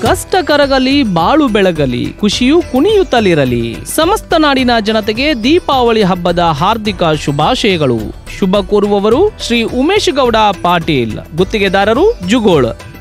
ಕಷ್ಟ ಕರಗಲಿ, ಬಾಳು ಬೆಳಗಲಿ, ಖುಷಿಯು ಕುಣಿಯುತ್ತಲಿರಲಿ. ಸಮಸ್ತ ನಾಡಿನ ಜನತೆಗೆ ದೀಪಾವಳಿ ಹಬ್ಬದ ಹಾರ್ದಿಕ ಶುಭಾಶಯಗಳು. ಶುಭ ಕೋರುವವರು ಶ್ರೀ ಉಮೇಶ್ ಗೌಡ ಪಾಟೀಲ್, ಗುತ್ತಿಗೆದಾರರು, ಜುಗೋಳ್.